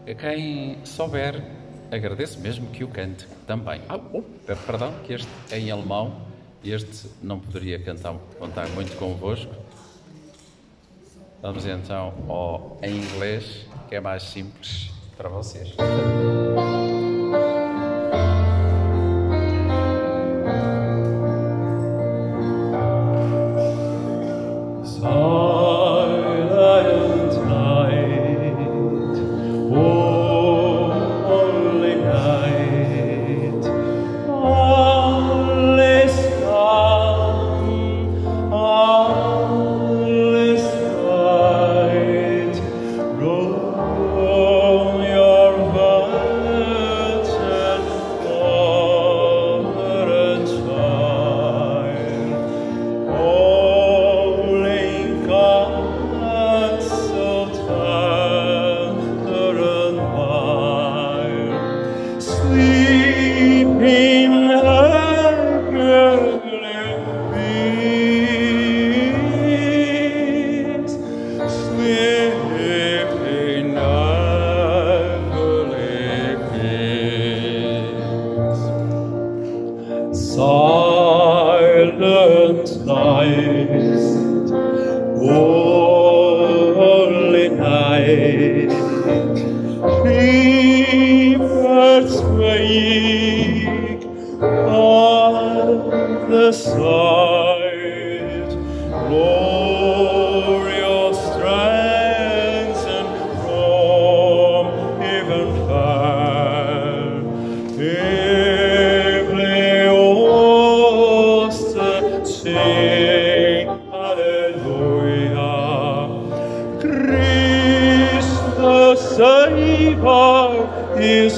A quem souber, agradeço mesmo que o cante também. Perdão, que este é em alemão, este não poderia contar muito convosco. Vamos então ao em inglês, que é mais simples para vocês. Silent night, holy night, shepherds wake at the sight, glorious strength and from heaven fell. Sing Hallelujah, Christ the Savior is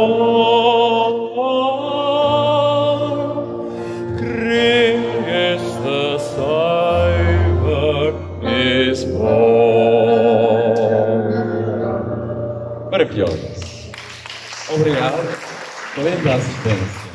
born. Christ the Savior is born. Maravilhoso. Obrigado. Grande assistência.